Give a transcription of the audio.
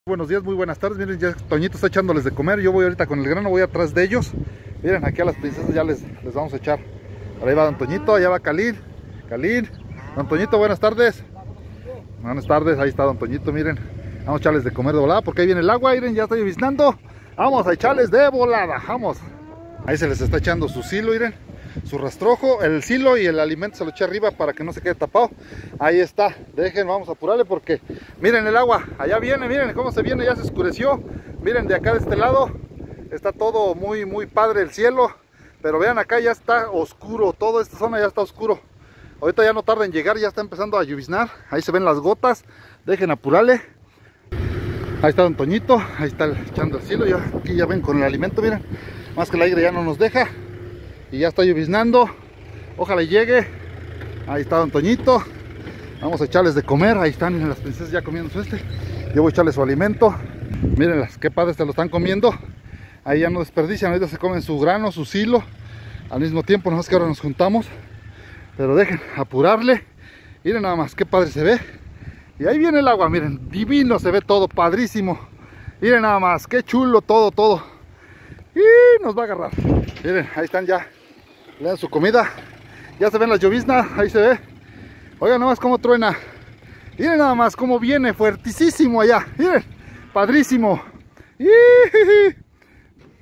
Buenos días, muy buenas tardes. Miren, ya Toñito está echándoles de comer. Yo voy ahorita con el grano, voy atrás de ellos. Miren, aquí a las princesas ya les vamos a echar. Por ahí va Don Toñito, allá va Khalil. Don Toñito, buenas tardes. Buenas tardes, ahí está Don Toñito, miren. Vamos a echarles de comer de volada porque ahí viene el agua, miren, ya está lloviznando. Vamos a echarles de volada, vamos. Ahí se les está echando su silo, miren. Su rastrojo, el silo y el alimento se lo eché arriba para que no se quede tapado. Ahí está, dejen, vamos a apurarle porque miren el agua, allá viene, miren cómo se viene, ya se oscureció. Miren de acá de este lado, está todo muy padre el cielo. Pero vean acá ya está oscuro, toda esta zona ya está oscuro. Ahorita ya no tarda en llegar, ya está empezando a lloviznar. Ahí se ven las gotas, dejen apurarle. Ahí está Don Toñito, ahí está echando el silo, ya, aquí ya ven con el alimento, miren. Más que el aire ya no nos deja. Y ya está lloviznando, ojalá llegue. Ahí está Don Toñito. Vamos a echarles de comer, ahí están, miren las princesas ya comiendo Yo voy a echarles su alimento. Mírenlas, qué padres se lo están comiendo. Ahí ya no desperdician, ahorita se comen su grano, su silo. Al mismo tiempo, no es que ahora nos juntamos. Pero dejen apurarle. Miren nada más, qué padre se ve. Y ahí viene el agua, miren, divino se ve todo, padrísimo. Miren nada más, qué chulo todo. Y nos va a agarrar. Miren, ahí están ya. Le dan su comida. Ya se ven las lloviznas, ahí se ve. Oigan nada más cómo truena. Miren nada más cómo viene, fuertísimo allá. Miren, padrísimo.